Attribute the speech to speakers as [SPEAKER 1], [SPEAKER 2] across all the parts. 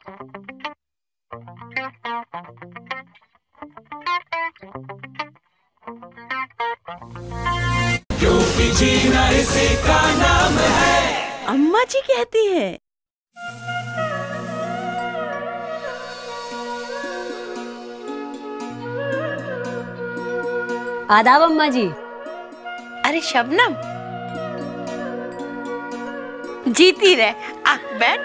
[SPEAKER 1] जो भी जीना इसी का नाम है।
[SPEAKER 2] अम्मा जी कहती है।
[SPEAKER 3] आदाब अम्मा जी।
[SPEAKER 2] अरे शबनम, जीती रहे। आ बैठ।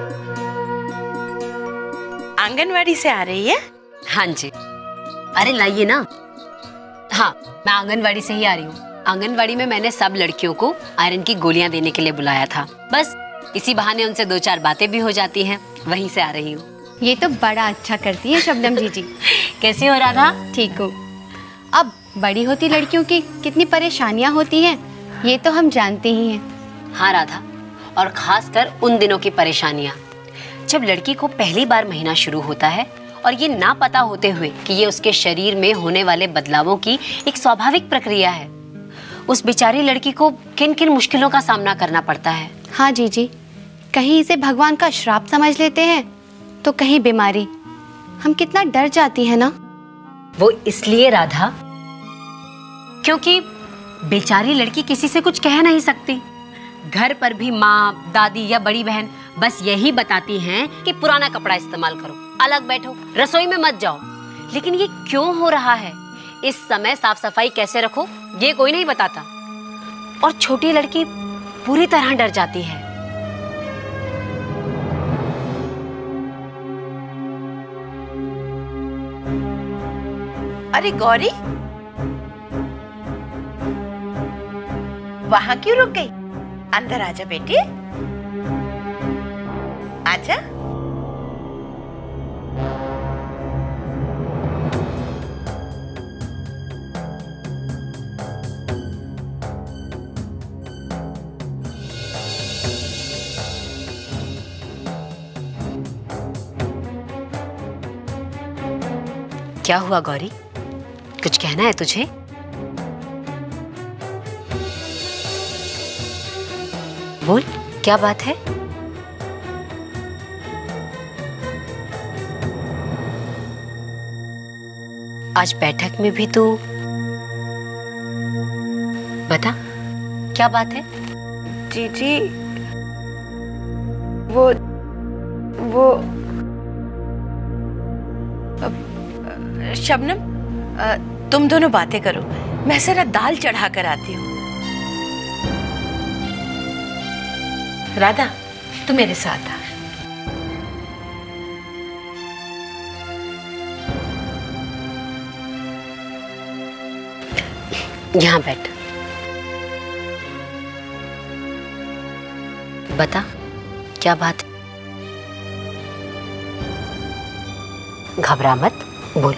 [SPEAKER 2] आंगनवाड़ी से आ रही है?
[SPEAKER 3] हाँ जी। अरे लाइए ना। हाँ, मैं आंगनवाड़ी से ही आ रही हूँ। आंगनवाड़ी में मैंने सब लड़कियों को आयरन की गोलियां देने के लिए बुलाया था। बस इसी बहाने उनसे 2-4 बातें भी हो जाती हैं। वहीं से आ रही हूँ।
[SPEAKER 4] ये तो बड़ा अच्छा करती है शबनम जीजी।
[SPEAKER 3] कैसी हो राधा?
[SPEAKER 4] ठीक हूँ। अब बड़ी होती लड़कियों की कितनी परेशानियाँ होती हैं, ये तो हम जानते ही हैं।
[SPEAKER 3] हाँ राधा, और खासकर उन दिनों की परेशानियाँ जब लड़की को पहली बार महीना शुरू होता है और ये ना पता होते हुए कि ये उसके शरीर में होने वाले बदलावों की एक स्वाभाविक प्रक्रिया है। उस बेचारी लड़की को किन किन मुश्किलों का सामना करना पड़ता है।
[SPEAKER 4] हाँ जीजी, कहीं इसे भगवान का श्राप समझ लेते हैं तो कहीं बीमारी। हम कितना डर जाती है ना।
[SPEAKER 3] वो इसलिए राधा क्योंकि बेचारी लड़की किसी से कुछ कह नहीं सकती। घर पर भी माँ, दादी या बड़ी बहन बस यही बताती हैं कि पुराना कपड़ा इस्तेमाल करो, अलग बैठो, रसोई में मत जाओ। लेकिन ये क्यों हो रहा है, इस समय साफ सफाई कैसे रखो, ये कोई नहीं बताता। और छोटी लड़की पूरी तरह डर जाती है।
[SPEAKER 2] अरे गौरी, वहां क्यों रुक गई? अंदर आजा बेटी, आजा।
[SPEAKER 3] क्या हुआ गौरी, कुछ कहना है तुझे? बोल, क्या बात है? आज बैठक में भी तू बता, क्या बात है?
[SPEAKER 2] जीजी, वो शबनम, तुम दोनों बातें करो, मैं जरा दाल चढ़ा कर आती हूँ। राधा, तू मेरे साथ आ।
[SPEAKER 3] यहाँ बैठ। बता, क्या बात है? घबरा मत, बोल।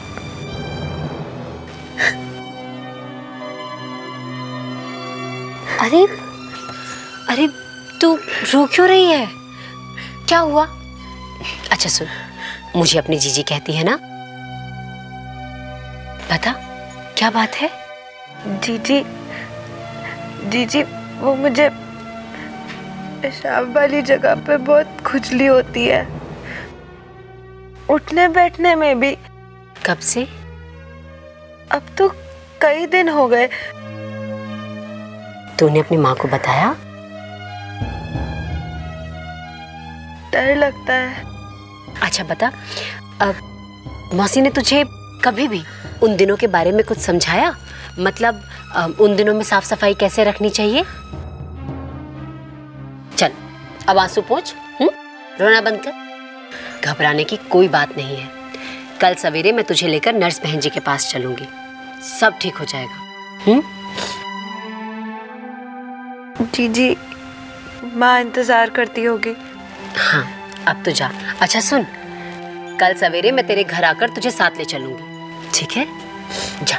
[SPEAKER 3] अरे अरे, तू रो क्यों रही है? क्या हुआ? अच्छा सुन, मुझे अपनी जीजी कहती है ना, बता क्या बात है?
[SPEAKER 2] जीजी, वो मुझे पेशाब वाली जगह पे बहुत खुजली होती है, उठने बैठने में भी।
[SPEAKER 3] कब से?
[SPEAKER 2] अब तो कई दिन हो गए।
[SPEAKER 3] तूने अपनी माँ को बताया?
[SPEAKER 2] डर लगता है।
[SPEAKER 3] अच्छा बता, अब मौसी ने तुझे कभी भी उन दिनों के बारे में कुछ समझाया? मतलब उन दिनों में साफ सफाई कैसे रखनी चाहिए? चल अब आंसू पोंछ, रोना बंद कर। घबराने की कोई बात नहीं है। कल सवेरे मैं तुझे लेकर नर्स बहन जी के पास चलूंगी, सब ठीक हो जाएगा।
[SPEAKER 2] जीजी, माँ इंतजार करती होगी।
[SPEAKER 3] हाँ, अब तो जा। अच्छा सुन, कल सवेरे मैं तेरे घर आकर तुझे साथ ले चलूंगी, ठीक है? जा।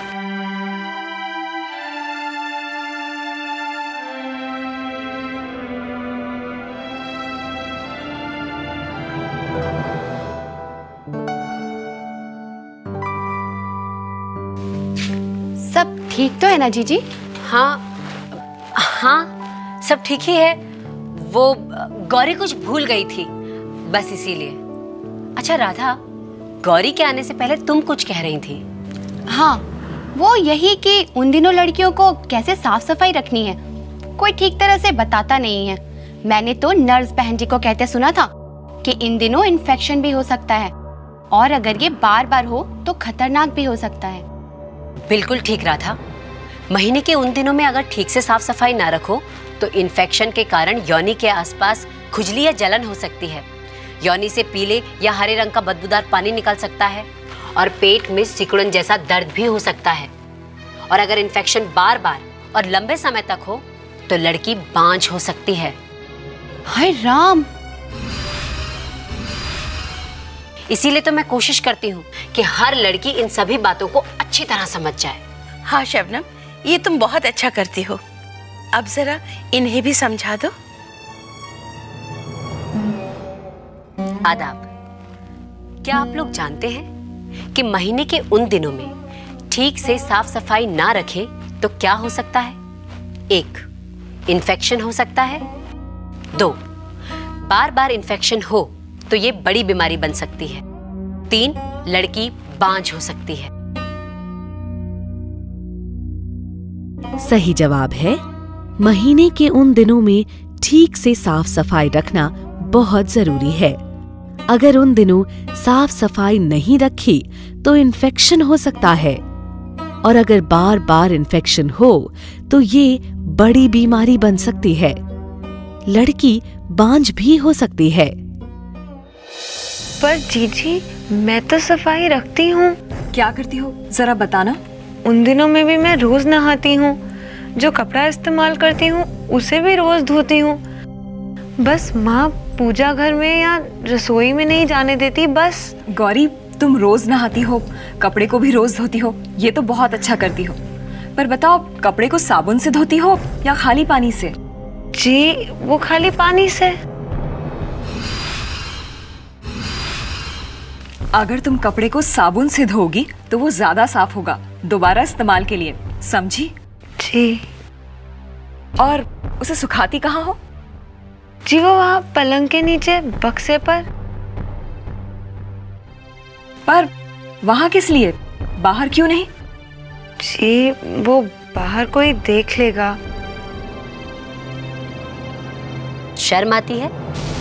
[SPEAKER 4] सब ठीक तो है ना जीजी?
[SPEAKER 3] हाँ हाँ, सब ठीक ही है। वो गौरी कुछ भूल गई थी, बस इसीलिए। अच्छा राधा, गौरी के आने से पहले तुम कुछ कह रही थी।
[SPEAKER 4] हाँ, वो यही कि उन दिनों लड़कियों को कैसे साफ सफाई रखनी है कोई ठीक तरह से बताता नहीं है। मैंने तो नर्स बहन जी को कहते सुना था कि इन दिनों इन्फेक्शन भी हो सकता है और अगर ये बार बार हो तो खतरनाक भी हो सकता है।
[SPEAKER 3] बिल्कुल ठीक राधा, महीने के उन दिनों में अगर ठीक से साफ सफाई ना रखो तो इन्फेक्शन के कारण योनि के आसपास खुजली या जलन हो सकती है। योनि से पीले या हरे रंग का बदबूदार पानी निकल सकता है और पेट में सिकुड़न जैसा दर्द भी हो सकता है। और अगर इन्फेक्शन बार बार और लंबे समय तक हो तो लड़की बांझ हो सकती है।
[SPEAKER 4] हाय राम!
[SPEAKER 3] इसीलिए तो मैं कोशिश करती हूँ कि हर लड़की इन सभी बातों को अच्छी तरह समझ जाए।
[SPEAKER 2] हाँ शबनम, ये तुम बहुत अच्छा करती हो। अब जरा इन्हें भी समझा दो।
[SPEAKER 3] आदाब। क्या आप लोग जानते हैं कि महीने के उन दिनों में ठीक से साफ सफाई ना रखें तो क्या हो सकता है? 1, इन्फेक्शन हो सकता है। 2, बार बार इन्फेक्शन हो तो ये बड़ी बीमारी बन सकती है। 3, लड़की बांझ हो सकती है।
[SPEAKER 5] सही जवाब है, महीने के उन दिनों में ठीक से साफ सफाई रखना बहुत जरूरी है। अगर उन दिनों साफ सफाई नहीं रखी तो इन्फेक्शन हो सकता है और अगर बार बार इन्फेक्शन हो तो ये बड़ी बीमारी बन सकती है। लड़की बांझ भी हो सकती है।
[SPEAKER 6] पर जीजी, मैं तो सफाई रखती हूँ।
[SPEAKER 7] क्या करती हो जरा बताना।
[SPEAKER 6] उन दिनों में भी मैं रोज नहाती हूँ, जो कपड़ा इस्तेमाल करती हूँ उसे भी रोज धोती हूँ। बस माँ पूजा घर में या रसोई में नहीं जाने देती बस।
[SPEAKER 7] गौरी, तुम रोज नहाती हो, कपड़े को भी रोज धोती हो, ये तो बहुत अच्छा करती हो। पर बताओ, कपड़े को साबुन से धोती हो या खाली पानी से?
[SPEAKER 6] जी, वो खाली पानी से।
[SPEAKER 7] अगर तुम कपड़े को साबुन से धोगी तो वो ज्यादा साफ होगा दोबारा इस्तेमाल के लिए, समझी?
[SPEAKER 6] जी।
[SPEAKER 7] और उसे सुखाती कहाँ हो?
[SPEAKER 6] जी, वो वहाँ पलंग के नीचे बक्से पर।
[SPEAKER 7] पर वहाँ किस लिए, बाहर क्यों नहीं?
[SPEAKER 6] जी, वो बाहर कोई देख लेगा।
[SPEAKER 3] शर्म आती है?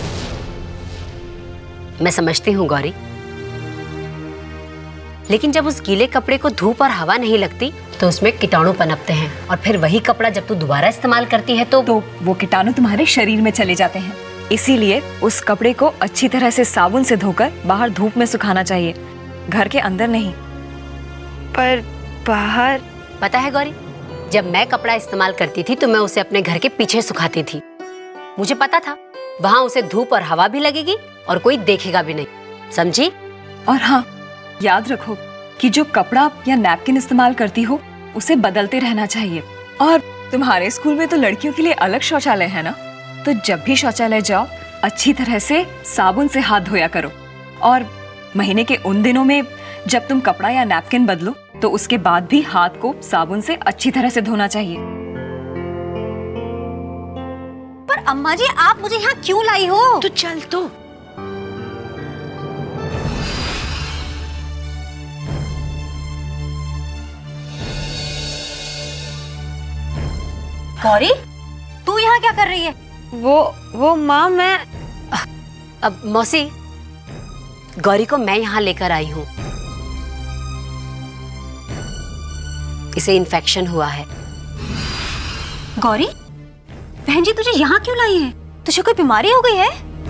[SPEAKER 3] मैं समझती हूँ गौरी, लेकिन जब उस गीले कपड़े को धूप और हवा नहीं लगती तो उसमें कीटाणु पनपते हैं और फिर वही कपड़ा जब तू दोबारा इस्तेमाल करती है तो
[SPEAKER 7] वो कीटाणु तुम्हारे शरीर में चले जाते हैं। इसीलिए उस कपड़े को अच्छी तरह से साबुन से धोकर बाहर धूप में सुखाना चाहिए, घर के अंदर नहीं।
[SPEAKER 6] पर बाहर?
[SPEAKER 3] पता है गौरी, जब मैं कपड़ा इस्तेमाल करती थी तो मैं उसे अपने घर के पीछे सुखाती थी। मुझे पता था वहां उसे धूप और हवा भी लगेगी और कोई देखेगा भी नहीं, समझी?
[SPEAKER 7] और हाँ, याद रखो कि जो कपड़ा या नैपकिन इस्तेमाल करती हो उसे बदलते रहना चाहिए। और तुम्हारे स्कूल में तो लड़कियों के लिए अलग शौचालय है ना, तो जब भी शौचालय जाओ अच्छी तरह से साबुन से हाथ धोया करो। और महीने के उन दिनों में जब तुम कपड़ा या नैपकिन बदलो तो उसके बाद भी हाथ को साबुन से अच्छी तरह से धोना चाहिए।
[SPEAKER 3] पर अम्मा जी, आप मुझे यहाँ क्यों लाई हो?
[SPEAKER 2] तो चल तो।
[SPEAKER 3] गौरी, तू यहाँ क्या कर रही है?
[SPEAKER 6] वो माँ, मैं
[SPEAKER 3] अब मौसी, गौरी को मैं यहाँ लेकर आई हूँ। इसे इन्फेक्शन हुआ है।
[SPEAKER 8] गौरी, बहन जी तुझे यहाँ क्यों लाई है? तुझे कोई बीमारी हो गई है?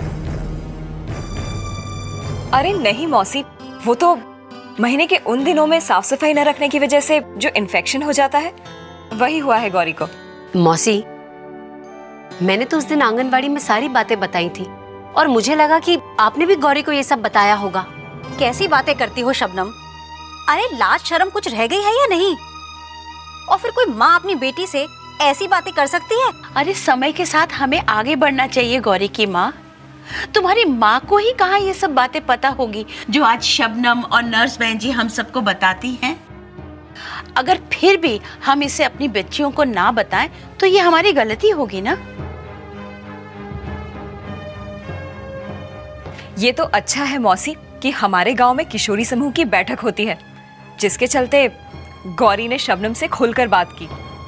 [SPEAKER 7] अरे नहीं मौसी, वो तो महीने के उन दिनों में साफ सफाई न रखने की वजह से जो इन्फेक्शन हो जाता है वही हुआ है गौरी को।
[SPEAKER 3] मौसी, मैंने तो उस दिन आंगनबाड़ी में सारी बातें बताई थी और मुझे लगा कि आपने भी गौरी को ये सब बताया होगा।
[SPEAKER 8] कैसी बातें करती हो शबनम? अरे लाज शर्म कुछ रह गई है या नहीं? और फिर कोई माँ अपनी बेटी से ऐसी बातें कर सकती है?
[SPEAKER 2] अरे समय के साथ हमें आगे बढ़ना चाहिए गौरी की माँ। तुम्हारी माँ को ही कहाँ ये सब बातें पता होगी जो आज शबनम और नर्स बहन जी हम सबको बताती हैं। अगर फिर भी हम इसे अपनी बच्चियों को ना बताएं तो ये हमारी गलती होगी ना।
[SPEAKER 7] ये तो अच्छा है मौसी कि हमारे गांव में किशोरी समूह की बैठक होती है, जिसके चलते गौरी ने शबनम से खुलकर बात की।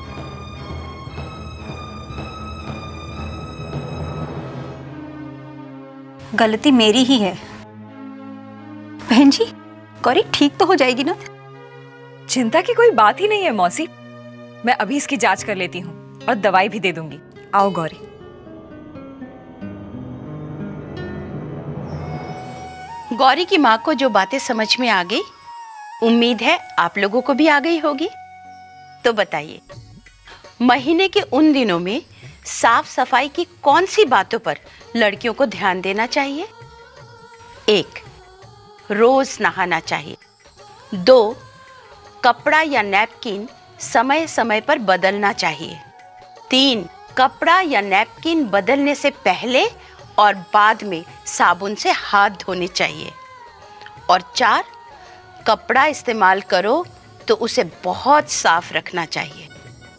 [SPEAKER 8] गलती मेरी ही है। बहन जी, गौरी ठीक तो हो जाएगी ना?
[SPEAKER 7] चिंता की कोई बात ही नहीं है मौसी। मैं अभी इसकी जांच कर लेती हूँ और दवाई भी दे दूंगी। आओ गौरी।
[SPEAKER 2] गौरी की माँ को जो बातें समझ में आ गई, उम्मीद है आप लोगों को भी आ गई होगी। तो बताइए, महीने के उन दिनों में साफ सफाई की कौन सी बातों पर लड़कियों को ध्यान देना चाहिए? 1. रोज नहाना चाहिए। 2. कपड़ा या नैपकिन समय समय पर बदलना चाहिए। 3. कपड़ा या नैपकिन बदलने से पहले और बाद में साबुन से हाथ धोने चाहिए। और 4. कपड़ा इस्तेमाल करो तो उसे बहुत साफ रखना चाहिए।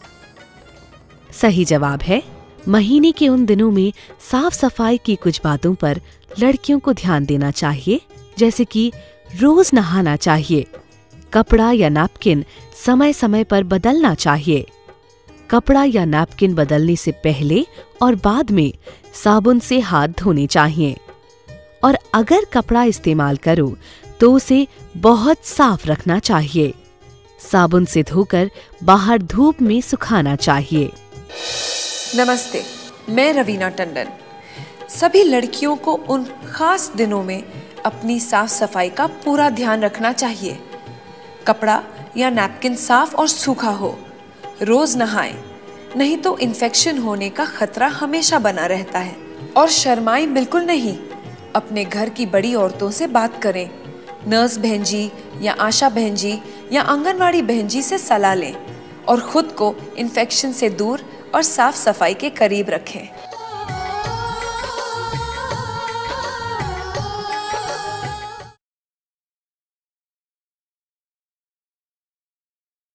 [SPEAKER 5] सही जवाब है, महीने के उन दिनों में साफ सफाई की कुछ बातों पर लड़कियों को ध्यान देना चाहिए, जैसे कि रोज नहाना चाहिए, कपड़ा या नैपकिन समय समय पर बदलना चाहिए, कपड़ा या नैपकिन बदलने से पहले और बाद में साबुन से हाथ धोने चाहिए, और अगर कपड़ा इस्तेमाल करो तो उसे बहुत साफ रखना चाहिए। साबुन से धोकर बाहर धूप में सुखाना चाहिए।
[SPEAKER 9] नमस्ते, मैं रवीना टंडन। सभी लड़कियों को उन खास दिनों में अपनी साफ सफाई का पूरा ध्यान रखना चाहिए। कपड़ा या नैपकिन साफ और सूखा हो, रोज नहाएं, नहीं तो इन्फेक्शन होने का खतरा हमेशा बना रहता है। और शर्माएं बिल्कुल नहीं, अपने घर की बड़ी औरतों से बात करें। नर्स बहन जी या आशा बहन जी या आंगनवाड़ी बहन जी से सलाह लें और खुद को इन्फेक्शन से दूर और साफ सफाई के करीब रखें।